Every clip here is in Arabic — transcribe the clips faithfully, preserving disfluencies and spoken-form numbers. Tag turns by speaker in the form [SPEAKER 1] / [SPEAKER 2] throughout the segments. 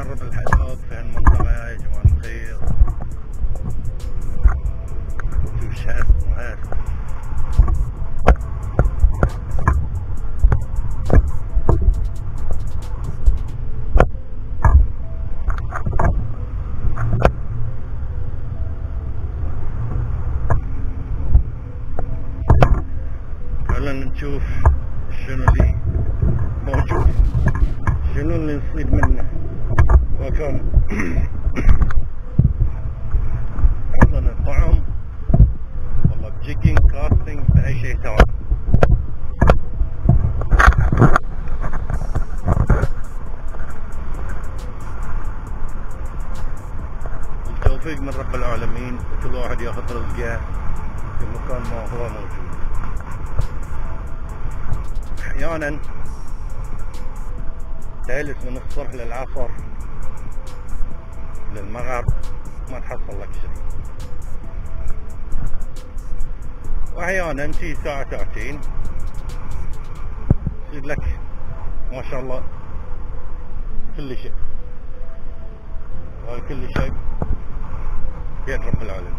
[SPEAKER 1] نجرب الحداق في هالمنطقة يا جماعة الخير. شوف شهد وهاد خلنا نشوف شنو اللي موجود، شنو اللي نصيد منه. وكان عطنا طعم والله، بجيكينج كاستنج بأي شيء سواء. التوفيق من رب العالمين، كل واحد ياخذ رزقه في مكان ما هو موجود. احيانا تجلس من الصبح للعصر للمغرب ما تحصل لك شيء، واحيانا تجي ساعة ساعتين يصير لك ما شاء الله كل شيء، وكل شيء بيد رب العالمين.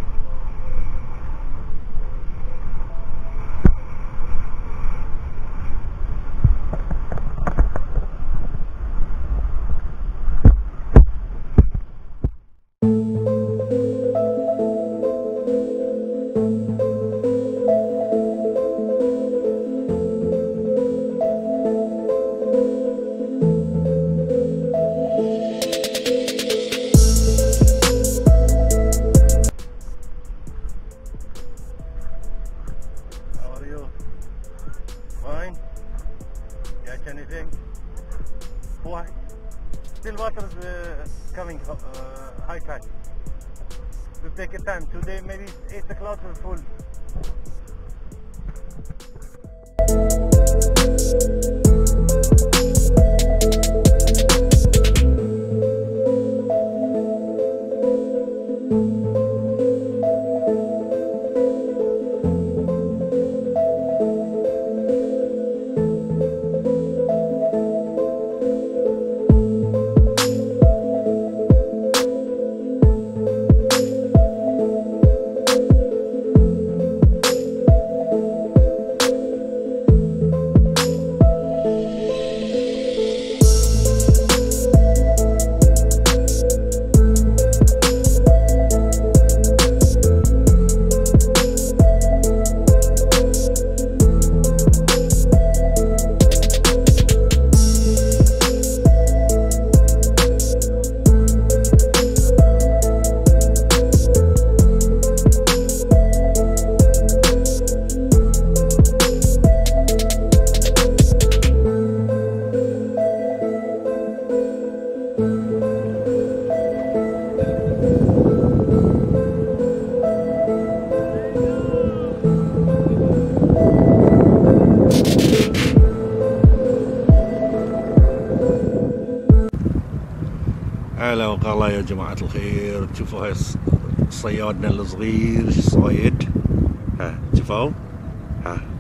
[SPEAKER 1] Fine. Catch anything? Why? Still water is uh, coming uh, high tide. To take a time. Today maybe eight o'clock is full. هلا وغلا يا جماعة الخير. تشوفوا هاي صيادنا الصغير ايش صايد، ها شوفوا ها